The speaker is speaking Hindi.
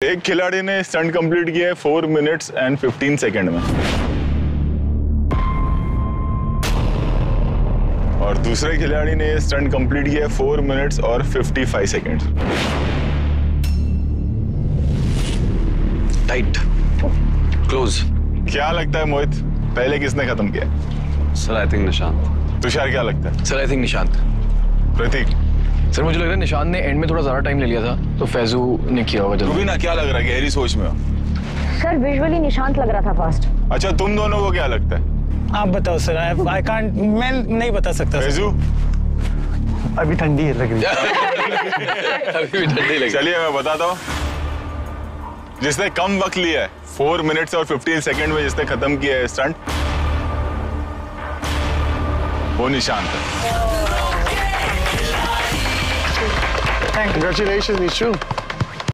एक खिलाड़ी ने स्टंट कंप्लीट किया है 4 मिनट्स एंड 15 सेकंड में, और दूसरे खिलाड़ी ने स्टंट कंप्लीट किया है 4 मिनट्स और 55 सेकंड। Tight, close. क्या लगता है मोहित, पहले किसने खत्म किया? Sir I think Nishant. Tushar क्या लगता है? Sir I think Nishant. Prateek? Sir मुझे लग रहा है निशांत ने एंड में थोड़ा ज्यादा टाइम ले लिया था, तो फैजू ने किया होगा जल्दी। रुबीना क्या लग रहा है, गहरी सोच में हो? सर विजुअली निशांत लग रहा था फास्ट। अच्छा, तुम दोनों को क्या लगता है? आप बताओ सर, आई कांट, मैं नहीं बता सकता। फैजू? अभी ठंडी है लग रही है। अभी भी ठंडी लगी। चलिए मैं बताता हूँ, जिसने कम वक्त लिया है 4 मिनट्स और 15 सेकंड में जिसने खत्म किया है स्टंट, वो निशांत है। Congratulations, Nishu.